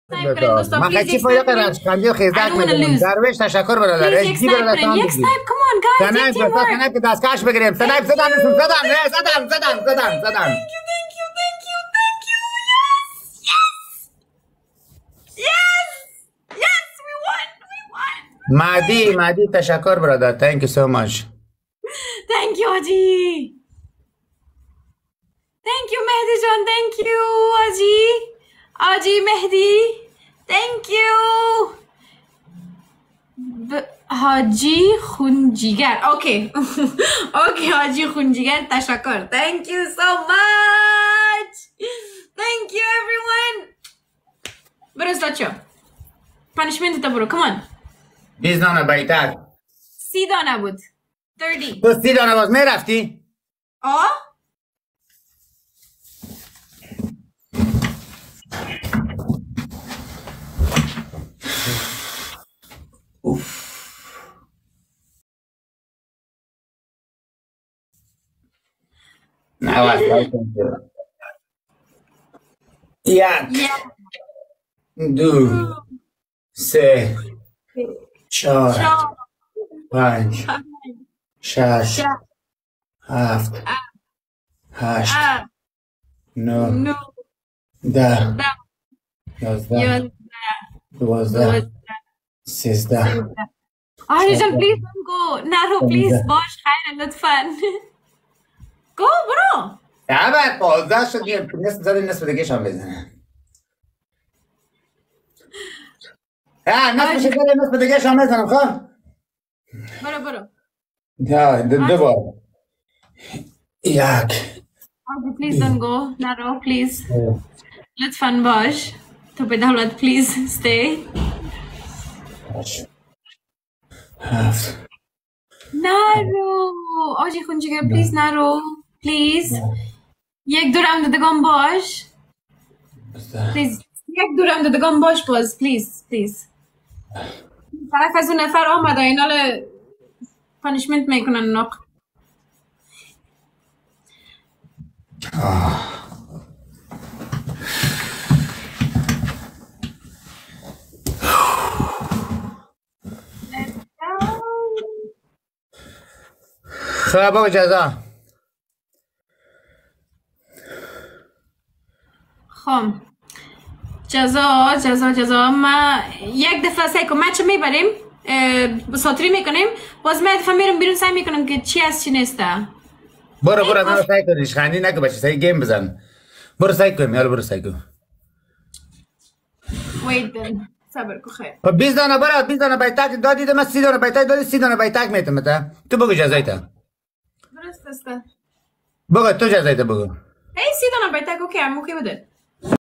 من چی فایده قرار خندی و خیزدک میدونم. درویش تشکر برادر. یک برادر تمام یک سنایپ کمان گایز. سنایپ که دستکش بگیریم. سنایپ زدم. مهدی تشکر برادر. Thank you so much. Thank you Haji. Thank you مهدی جان. Thank you Haji مهدی. Thank you. حاجی خونجیگر. اوکی حاجی خونجیگر تشکر. Thank you so much. Thank you everyone. برو استاد پانیشمنت تا برو. Come on. 20 دانه بیتر. 30 دانه بود. 30. تو 30 دانه باز میرفتی؟ یک 2 3 4 5 6 7 8 9 10 11 12 13 آره جان پلیز گو. نرو پلیز باش خیلی لطفا. گو برو. بعد 15 شد یه نصف دیگه شام بزنه. نصف دیگه شام بزنم خب. برو. دو بار. یک. پلیز دون گو. نرو پلیز. لطفا باش. تو به دولت پلیز استی. 7. نرو آجی خونجیگر پلیز نرو پلیز. یک دو راوند دگان باش پلیز. یک دو راوند دگان باش باز پلیز. طرف از اون نفر آمده اینال پانیشمنت میکنن نق. خب بگو جزا. خب جزا ما یک دفعه سعی کنم مچ میبریم ساتری میکنیم باز من دفعه میرم بیرون سعی میکنم که چی از چی نیسته. برو من سعی کنیش خندی نکن بچه سعی گیم بزن. برو سعی کنیم یالا برو سعی کن. وید دن صبر کو خیر. 20 دانه برات 20 دانه بیتک دادی من 30 دانه بیتک دادی 30 دانه بیتک میتم تا تو بگو جزایت. درست است. بگو تو جزایت بگو. ای 30 دانه بیتک اوکی ام اوکی بده.